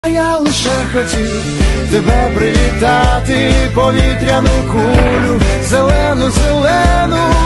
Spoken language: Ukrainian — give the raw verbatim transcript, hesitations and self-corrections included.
Я лише хотів тебе привітати, повітряну кулю, зелену, зелену.